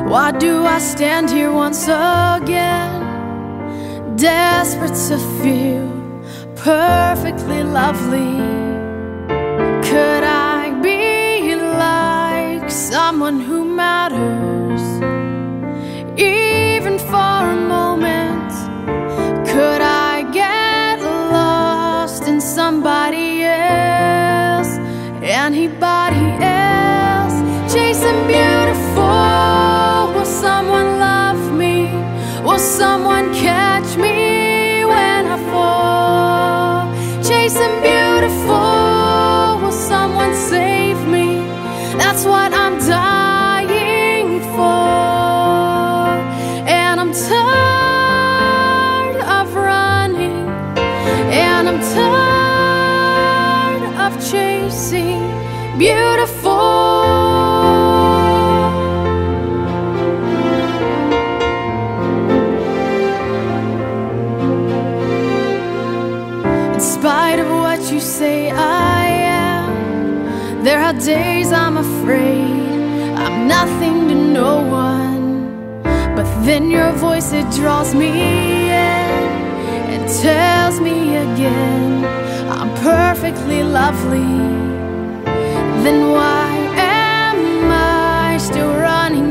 Why do I stand here once again, desperate to feel perfectly lovely? Could I be like someone who matters, even for a moment? Could I get lost in somebody else, anybody else, chasing beautiful? Will someone love me? Will someone catch me when I fall? Chasing beautiful, will someone save me? That's what I'm dying for. And I'm tired of running, and I'm tired of chasing beautiful. In spite of what you say I am, there are days I'm afraid I'm nothing to no one. But then your voice, it draws me in and tells me again I'm perfectly lovely. Then why am I still running